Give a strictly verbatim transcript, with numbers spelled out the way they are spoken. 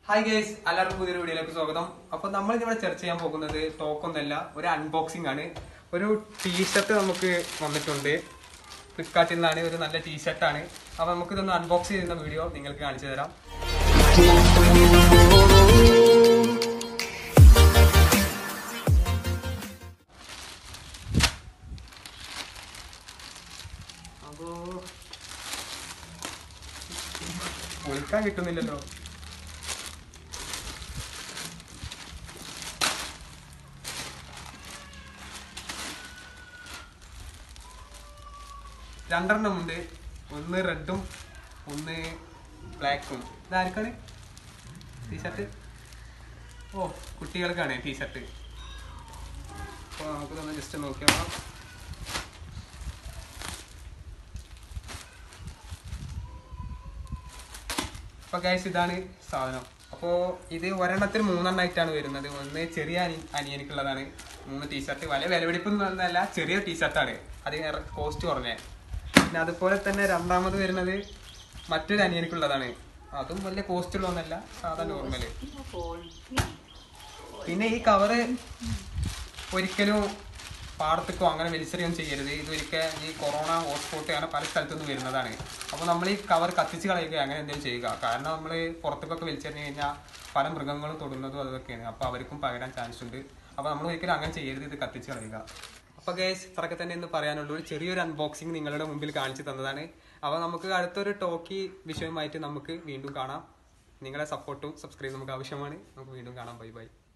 Hi guys, എല്ലാവർക്കും പുതിയൊരു വീഡിയോയിലേക്ക് സ്വാഗതം. അപ്പൊ നമ്മൾ ഇവിടെ ചർച്ച ചെയ്യാൻ പോകുന്നത് ടോക്കൊന്നല്ല, ഒരു അൺബോക്സിംഗ് ആണ്. ഒരു ടീഷർട്ട് നമുക്ക് വന്നിട്ടുണ്ട് ഫ്ലിപ്കാർട്ടിൽ നിന്നാണ്. ഒരു നല്ല ടീഷർട്ടാണ്. അപ്പൊ നമുക്ക് ഇതൊന്ന് അൺബോക്സ് ചെയ്യുന്ന വീഡിയോ നിങ്ങൾക്ക് കാണിച്ചു തരാം. അപ്പോ ഒളിക്കാൻ കിട്ടുന്നില്ലല്ലോ. രണ്ടെണ്ണം ഉണ്ട്, ഒന്ന് റെഡും ഒന്ന് ബ്ലാക്കും. ഇതാർക്കാണ് ടീഷർട്ട്? ഓ, കുട്ടികൾക്കാണ് ടീഷർട്ട്. അപ്പോൾ നമുക്ക് തന്നെ ജസ്റ്റ് നോക്കിയാൽ അപ്പോൾ ഗൈസ് ഇതാണ് സാധനം. അപ്പോൾ ഇത് ഒരെണ്ണത്തിൽ മൂന്നെണ്ണമായിട്ടാണ് വരുന്നത്. ഒന്ന് ചെറിയ അനി അനിയനിക്കുള്ളതാണ് മൂന്ന് ടീഷർട്ട്. വലിയ വിലപിടിപ്പൊന്നും ഒന്നല്ല, ചെറിയ ടീഷർട്ടാണ്. അത് കോസ്റ്റ് കുറഞ്ഞേ. പിന്നെ അതുപോലെ തന്നെ രണ്ടാമത് വരുന്നത് മറ്റൊരു അനിയനിക്കുള്ളതാണ്. അതും വലിയ കോസ്റ്റ് ഉള്ളതൊന്നല്ല, സാധാ നോർമല്. പിന്നെ ഈ കവറ് ഒരിക്കലും പാടത്തേക്കോ അങ്ങനെ വലിച്ചെറിയൊന്നും ചെയ്യരുത്. ഇതൊരിക്കൽ ഈ കൊറോണ ഹോട്ട്സ്പോട്ട് അങ്ങനെ പല സ്ഥലത്തുനിന്ന് വരുന്നതാണ്. അപ്പോൾ നമ്മൾ ഈ കവർ കത്തിച്ച് കളയുക അങ്ങനെ എന്തെങ്കിലും ചെയ്യുക. കാരണം നമ്മൾ പുറത്തേക്കൊക്കെ വലിച്ചെറിഞ്ഞു കഴിഞ്ഞാൽ പല മൃഗങ്ങളും തൊടുന്നതും അതൊക്കെയാണ്. അപ്പോൾ അവർക്കും പകരാൻ ചാൻസ് ഉണ്ട്. അപ്പോൾ നമ്മൾ ഒരിക്കലും അങ്ങനെ ചെയ്യരുത്, ഇത് കത്തിച്ച് കളയുക. അപ്പോൾ ഗൈസ് ഇത്രയൊക്കെ തന്നെ എന്ന് പറയാനുള്ളൂ. ഒരു ചെറിയൊരു അൺബോക്സിങ് നിങ്ങളുടെ മുമ്പിൽ കാണിച്ചു തന്നതാണ്. അപ്പോൾ നമുക്ക് അടുത്തൊരു ടോക്കി വിഷയമായിട്ട് നമുക്ക് വീണ്ടും കാണാം. നിങ്ങളുടെ സപ്പോർട്ടും സബ്സ്ക്രൈബും നമുക്ക് ആവശ്യമാണ്. നമുക്ക് വീണ്ടും കാണാം. Bye by.